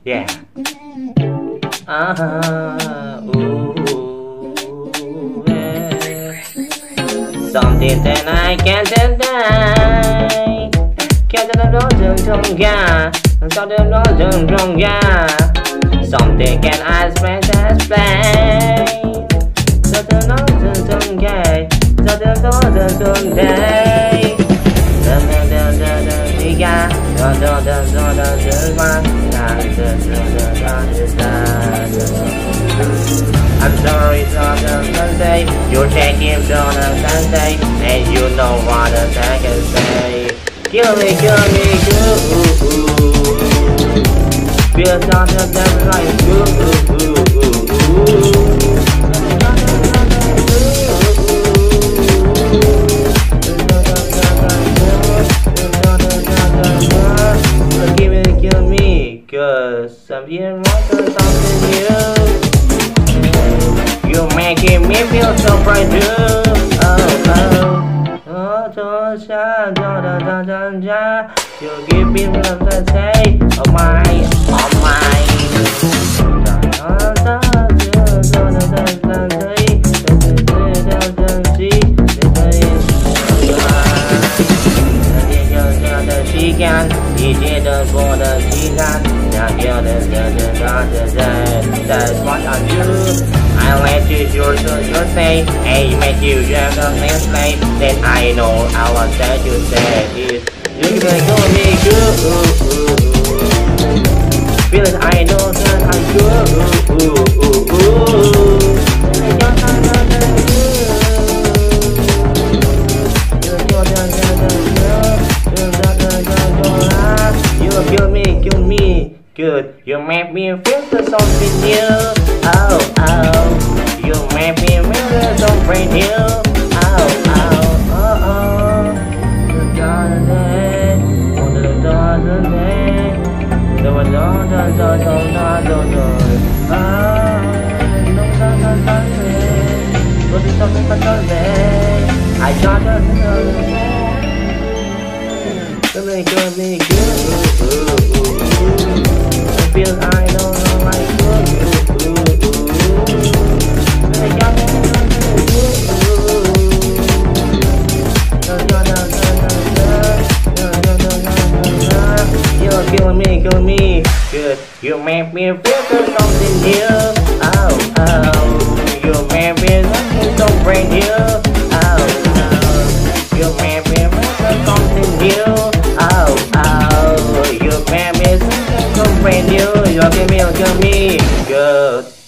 Yeah. Ooh, yeah. Something that I can't deny. Can't deny. Something can I explain. I'm sorry, it's on a Sunday. You're taking on a Sunday, and you know what I can say. Kill me, good. Feels on the devil like good. Kill me, cause I'm here for something new. You're making me feel so bright too. You give me love to say, oh my. That's what I do. I let you your say, hey, make you have the next night. Then I know I was that you say is you can call me good. Because I know that I'm good. You kill me, good. You make me feel something new. Oh, you make me feel something new. I got Kill me good. I feel I don't know like good. You're killing me good. You make me feel something new. You make me feel so brand new. You make me feel something new. You make me so brand new. You kill me good.